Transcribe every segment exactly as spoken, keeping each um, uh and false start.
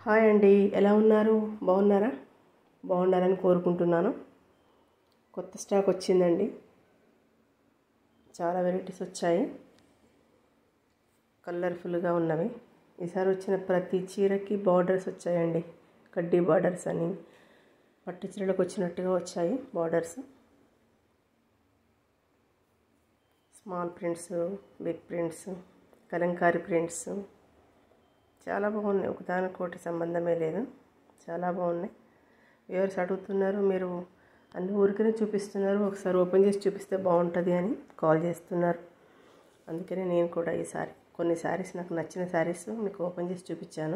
Hi అండి, ఎలా ఉన్నారు? బాగున్నారా? బాగున్నారని కోరుకుంటున్నాను. కొత్త స్టాక్ వచ్చిందండి. చాలా వెరైటీస్ వచ్చాయి, కలర్ఫుల్గా ఉన్నవి. ఈసారి వచ్చిన ప్రతి చీరకి బార్డర్స్ వచ్చాయండి. కడ్డీ బార్డర్స్ అని పట్టు చీరలకు వచ్చినట్టుగా వచ్చాయి borders. Small prints, big prints, Kalamkari prints చాలా బాగున్నాయి. ఒకదానికొకటి సంబంధమే లేదు, చాలా బాగున్నాయి. వ్యూవర్స్ అడుగుతున్నారు, మీరు అన్ని ఊరికనే చూపిస్తున్నారు, ఒకసారి ఓపెన్ చేసి చూపిస్తే బాగుంటుంది అని కాల్ చేస్తున్నారు. అందుకనే నేను కూడా ఈసారి కొన్ని శారీస్, నాకు నచ్చిన శారీస్ మీకు ఓపెన్ చేసి చూపించాను.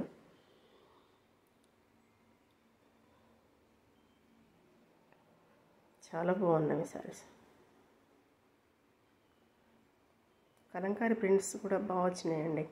చాలా బాగున్నాయి శారీస్. కలంకారీ ప్రింట్స్ కూడా బాగా వచ్చినాయండి.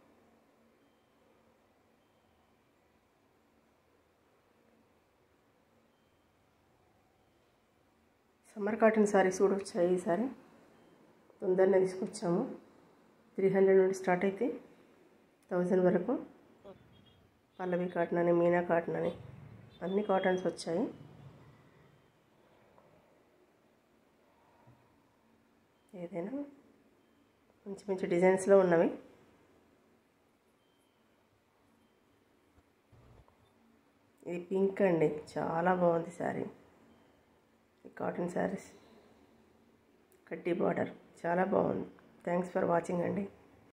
సమ్మర్ కాటన్ శారీస్ కూడా వచ్చాయి. ఈసారి తొందరనే తీసుకొచ్చాము. త్రీ హండ్రెడ్ నుండి స్టార్ట్ అయితే థౌజండ్ వరకు పల్లవి కాటన్ అని, మీనా కాటన్ అని అన్ని కాటన్స్ వచ్చాయి. ఏదైనా మంచి మంచి డిజైన్స్లో ఉన్నవి. ఇది పింక్ అండి, చాలా బాగుంది శారీ. కాటన్ శారీస్, కడ్డీ బార్డర్ చాలా బాగుంది. థ్యాంక్స్ ఫర్ వాచింగ్ అండి.